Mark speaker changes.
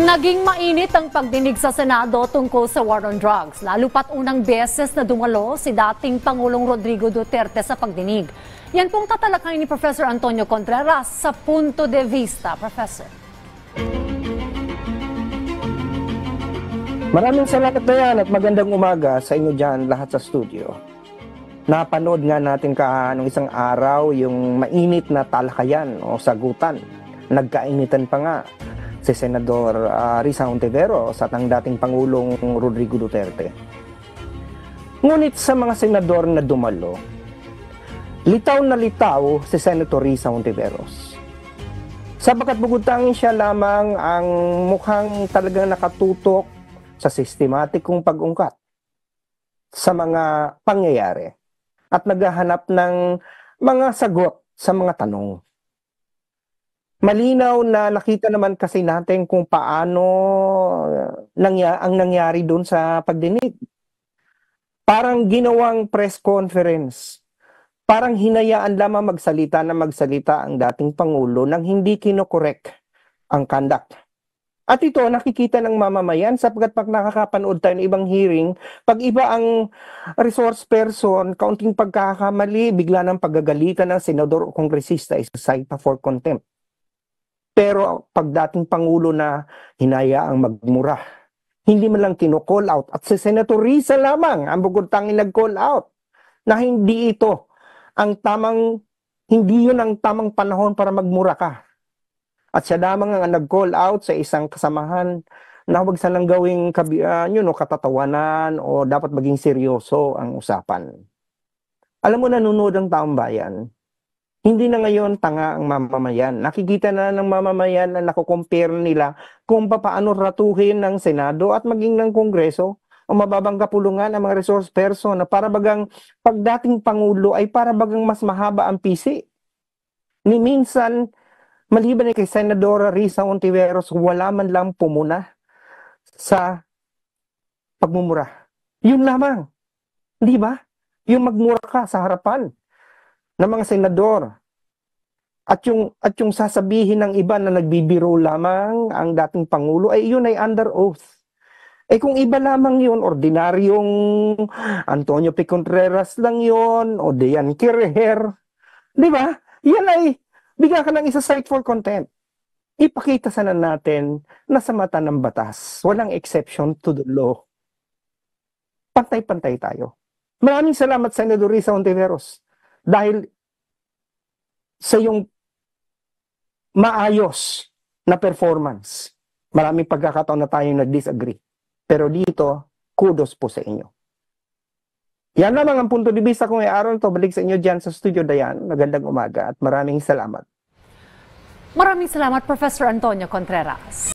Speaker 1: Naging mainit ang pagdinig sa Senado tungkol sa war on drugs, lalo pat unang beses na dumalo si dating Pangulong Rodrigo Duterte sa pagdinig. Yan pong tatalakay ni Professor Antonio Contreras sa Punto de Vista. Professor.
Speaker 2: Maraming salamat na yan at magandang umaga sa inyo dyan lahat sa studio. Napanood nga natin nung isang araw yung mainit na talakayan o sagutan. Nagkainitan pa nga si Senador Risa Hontiveros at ang dating Pangulong Rodrigo Duterte. Ngunit sa mga senador na dumalo, litaw na litaw si Senator Risa Hontiveros. Sabagat bukod tanging siya lamang ang mukhang talagang nakatutok sa sistematikong pag-ungkat sa mga pangyayari at naghahanap ng mga sagot sa mga tanong. Malinaw na nakita naman kasi natin kung paano ang nangyari doon sa pagdinig. Parang ginawang press conference. Parang hinayaan lamang magsalita ang dating Pangulo nang hindi kinokorek ang conduct. At ito nakikita ng mamamayan sapagkat pag nakakapanood tayo ng ibang hearing, pag iba ang resource person, kaunting pagkakamali, bigla ng paggagalitan ng senador o kongresista is cite for contempt. Pero pag dating Pangulo na hinayaang magmura, hindi man lang kino-call out. At si Senator Risa lamang ang bukod tanging nag-call out na hindi yun ang tamang panahon para magmura ka. At siya lamang ang nag-call out sa isang kasamahan na huwag sanang gawing katatawanan o dapat maging seryoso ang usapan. Alam mo, nanonood ang taong bayan. Hindi na ngayon tanga ang mamamayan. Nakikita na ng mamamayan na nakukompare nila kung paano ratuhin ng Senado at maging ng Kongreso o mababang kapulungan ang mga resource person na para bagang pagdating Pangulo ay para bagang mas mahaba ang PC. Ni minsan, maliban kay Senadora Risa Hontiveros, wala man lang pumuna sa pagmumura. Yun lamang. Di ba? Yung magmura ka sa harapan ng mga senador. At yung sasabihin ng iba na nagbibiro lamang ang dating Pangulo, ay yun ay under oath. Kung iba lamang yun, ordinaryong Antonio P. Contreras lang yun, o Dean Kirher, di ba? Yan ay, bigyan ka ng isa-cite for contempt. Ipakita sana natin na sa mata ng batas, walang exception to the law. Pantay-pantay tayo. Maraming salamat, Senador Risa Hontiveros. Dahil sa iyong maayos na performance, maraming pagkakataon na tayong nag-disagree. Pero dito, kudos po sa inyo. Yan lamang ang punto de vista ko ngayong araw to. Balik sa inyo dyan sa Studio Dayan. Magandang umaga at maraming salamat.
Speaker 1: Maraming salamat, Professor Antonio Contreras.